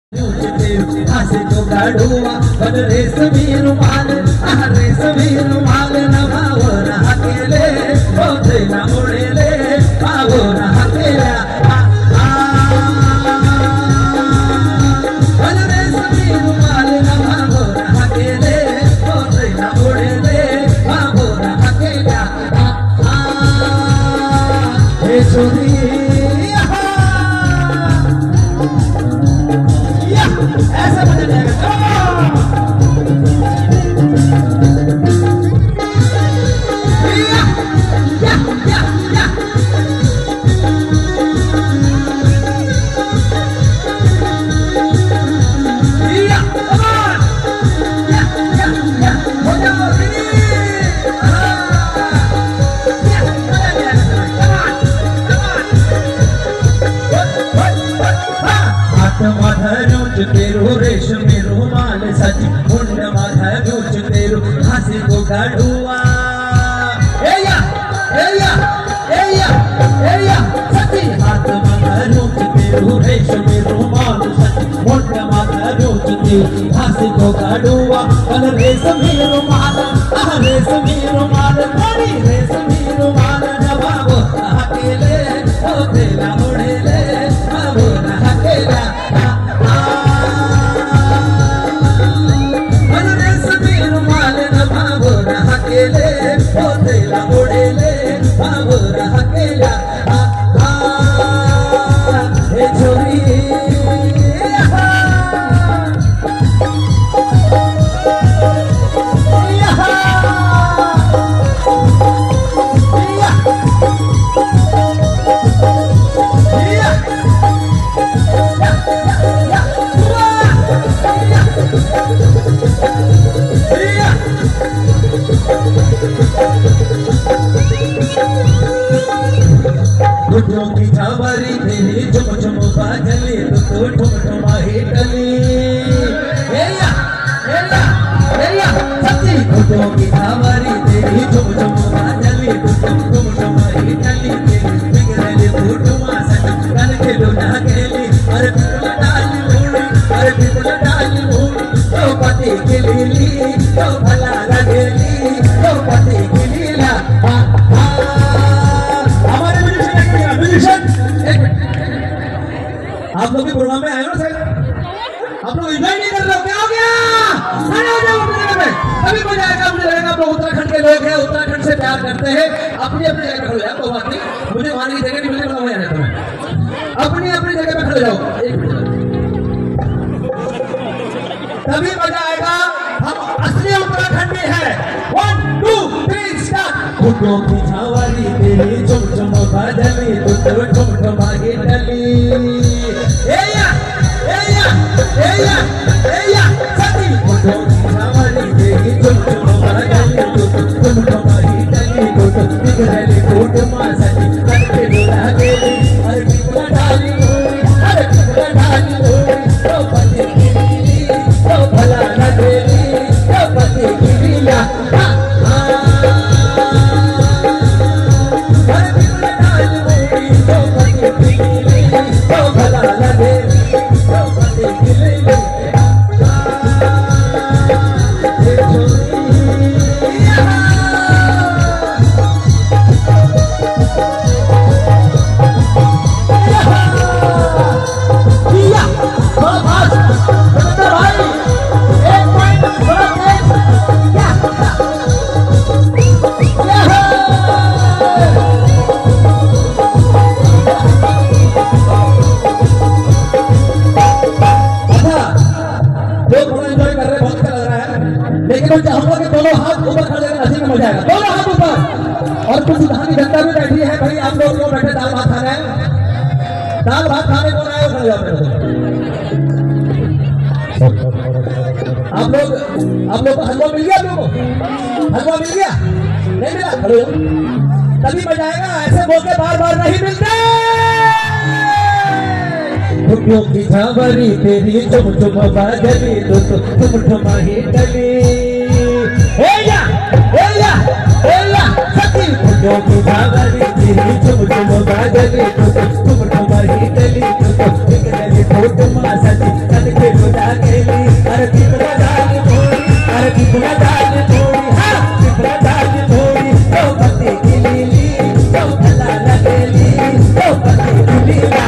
हंसे तो गाड़ुआ बन रेशमी रुमाल नभावो न अकेले बोझे न उड़ेले भावो न अकेला बन रेशमी रुमाल नभावो न अकेले बोझे न उड़ेले भावो न अकेला हे छोरी ऐसा बजा जाएगा तेरो रेशमी रुमाल सच मुंड माथा गुच तेरो हंसी को गाड़ुआ एया एया एया एया सची हाथ माथा गुच तेरो रेशमी रुमाल सच मुंड माथा गुच तेरो हंसी को गाड़ुआ बन रेशमी रुमाल बड़ी रेशमी रुमाल नभावो अकेले ओ तेला उड़ेले भावो न अकेला अकेले बोतेला उड़ेले भावो न अकेला हे छोरी गुड्डों की छावरी तेरी झुम झुम बाजली तो ठुम ठुमा ही टली एया एया एया सच्ची गुड्डों की छावरी तेरी झुम झुम बाजली तो ठुम ठुमा ही टली तेरी बिगड़ली फूटुमा सच कल के लुना केली अरे बिगड़ डाली भूमि तो पति की लीली तो भला लगेली तो पति की लीला आप लोग भी प्रोग्राम में आए हो सर, आप लोग एंजॉय नहीं कर रहे हो, क्या हो गया? खड़े हो जाओ अपनी जगह पे, तभी मजा आएगा। मुझे लगेगा आप लोग उत्तराखंड के लोग हैं, उत्तराखंड से प्यार करते हैं, अपनी अपनी जगह पे खड़े हो जाओ, कोई बात नहीं, मुझे वहां की जगह नहीं मिलती, मैं वहीं रहता हूँ, अपनी अपनी जगह पे खड़े हो जाओ, तभी मजा आएगा। हम असली उत्तराखंडी हैं। 1 2 3 स्टार्ट। फूटों की छावरी तेरी झुम झुम बाजली तो ठुम ठुमा ही टली एया एया एया एया सती फूटों की छावरी तेरी झुम झुम बाजली तो ठुम ठुमा ही टली तो बिगड़ली फूटुमा सती कल के लुना केली अरे बिगड़ डाली तो पति की लीली तो भला न देली तो पति की लीला लेकिन हम लोग दोनों हाथ ऊपर खड़े रहकर हंसी में मजा आएगा, दोनों हाथ ऊपर। और कुछ यहाँ की जनता भी बैठी है भाई, आप लोग क्यों बैठे दाल भात खाने, दाल भात खाने कौन आए खड़े जाओ। आप लोग को हलवा मिल गया, आप लोगों को हलवा मिल गया, नहीं मिला, खड़े हो तभी मजा आएगा। ऐसे मौके बार बार नहीं मिलते। फूटों की छावरी तेरी झुम झुम बाजली तो ठुम ठुमा ही टली एया एया एया सती फूटों की छावरी तेरी झुम झुम बाजली तो ठुम ठुमा ही टली तो बिगड़ली फूटुमा सती कल के लागेली अरे पिपला डाल थोड़ी अरे पिपला डाल थोड़ी हाँ पिपला डाल थोड़ी तो पति की लीली तो भला लगेली तो पति की लीला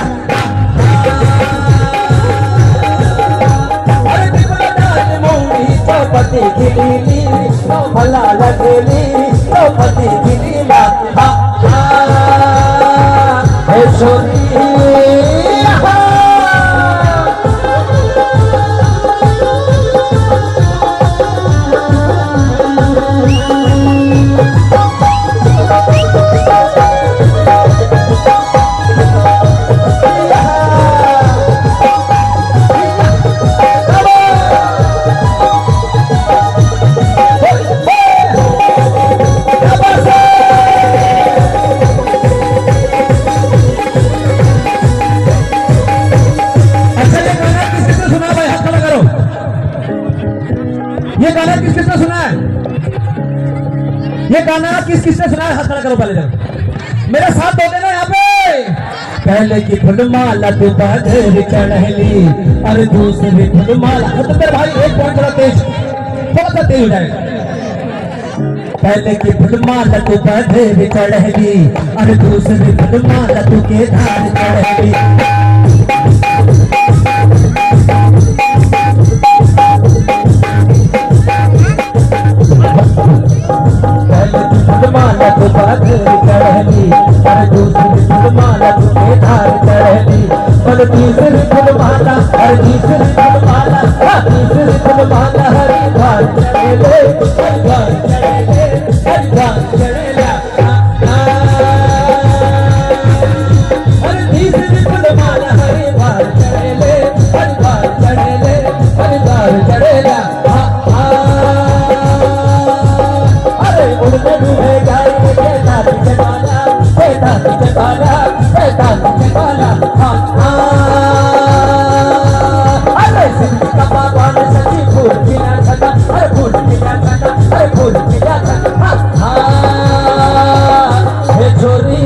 अरे पिपला डाल मोड़ी तो पति की लीली तो भला लगेली तो पति की लीला हे छोरी ये गाना किसने सुना है? हाथ खड़ा करो पहले जब मेरे साथ दो देना यहाँ पे। पहले की फुलमाला तो बादल चढ़ली अरे दूसरी फुलमाला तो तेरे भाई एक पॉइंट थोड़ा तेज हो जाएगा। पहले की फुलमाला तो बादल चढ़ली अरे दूसरी फुलमाला तो के धार चढ़ली फुलमाला तो बादल चढ़ली अरे दूसरी फुलमाला तो के धार चढ़ली और तीसरी फुलमाला अरे तीसरी फुलमाला तीसरी फुलमाला हरी धार चढ़ले हरी धार चढ़ले हरी धार चढ़ले अरे तीसरी फुलमाला हरी धार चढ़ले हरी धार चढ़ले हरी धार चढ़ले उड़ने डूबे गाय दादी चबाला दादी चबाला दादी चबाला अरे सिंधी का बाबा ने सची फूल खिला छटा अरे फूल खिला छटा अरे फूल खिला छटा हे छोरी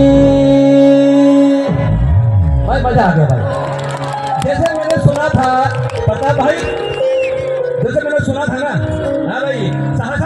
भाई मजा आ गया भाई। जैसे मैंने सुना था पता भाई जैसे मैंने सुना था ना हाँ भाई